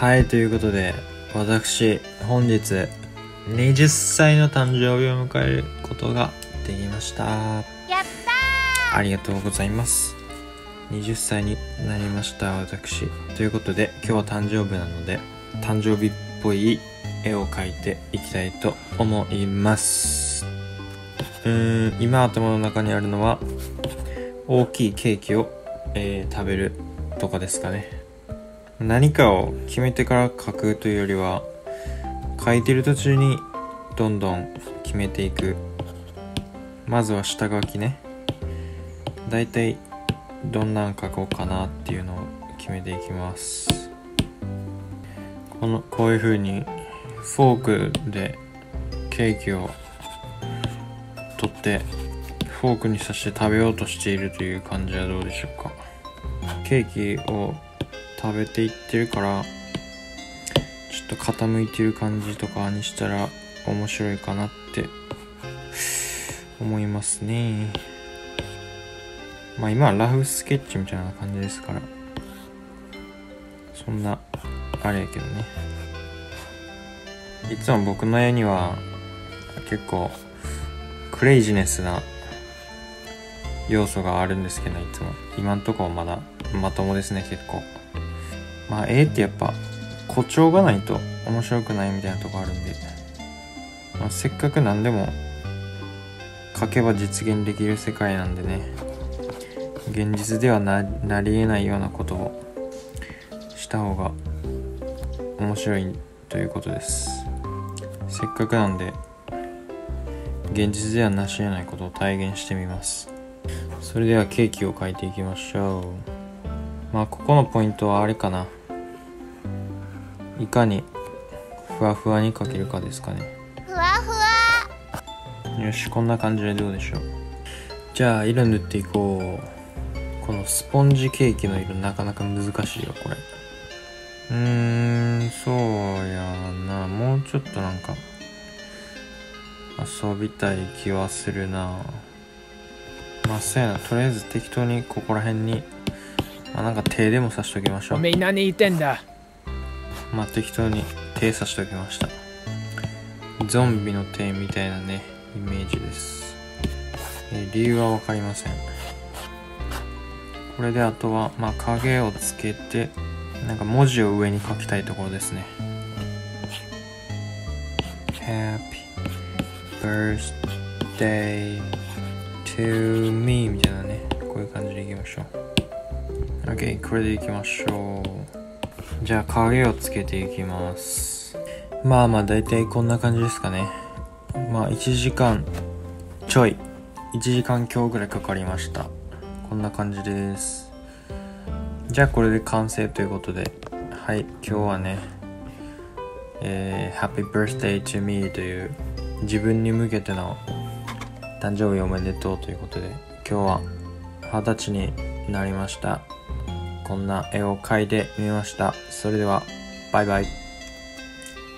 はい、ということで私本日20歳の誕生日を迎えることができました。 やったー。ありがとうございます。20歳になりました私。ということで今日は誕生日なので誕生日っぽい絵を描いていきたいと思います。今頭の中にあるのは大きいケーキを、食べるとかですかね。何かを決めてから描くというよりは描いてる途中にどんどん決めていく。まずは下書きね。だいたいどんなん描こうかなっていうのを決めていきます。こういう風にフォークでケーキを取ってフォークに刺して食べようとしているという感じはどうでしょうか。ケーキを食べていってるからちょっと傾いてる感じとかにしたら面白いかなって思いますね。まあ今はラフスケッチみたいな感じですからそんなあれやけどね。いつも僕の絵には結構クレイジネスな要素があるんですけど、いつも今んとこまだまともですね。結構まあ絵ってやっぱ誇張がないと面白くないみたいなとこあるんで、まあ、せっかく何でも描けば実現できる世界なんでね、現実では なり得ないようなことをした方が面白いということです。せっかくなんで現実では成し得ないことを体現してみます。それではケーキを描いていきましょう。まあここのポイントはあれかな、いかにふわふわに描けるかですかね。 ふわふわ。 よし、こんな感じでどうでしょう。じゃあ色塗っていこう。このスポンジケーキの色なかなか難しいよこれ。そうやな、もうちょっとなんか遊びたい気はするな。まあそうやな、とりあえず適当にここら辺になんか手でも刺しときましょう。 おめえ何言ってんだ。 まあ適当に手刺しときました。ゾンビの手みたいなねイメージです。理由は分かりません。これであとは影をつけてなんか文字を上に書きたいところですね。 Happy birthday to me みたいなね、こういう感じでいきましょう。 OK、 これでいきましょう。じゃあ影をつけていきます。まあだいたいこんな感じですかね。1時間ちょい、1時間強ぐらいかかりました。こんな感じです。じゃあこれで完成ということで、はい、今日はね、Happy Birthday to me という自分に向けての誕生日おめでとうということで、今日は20歳になりました。こんな絵を描いてみました。それではバイバイ。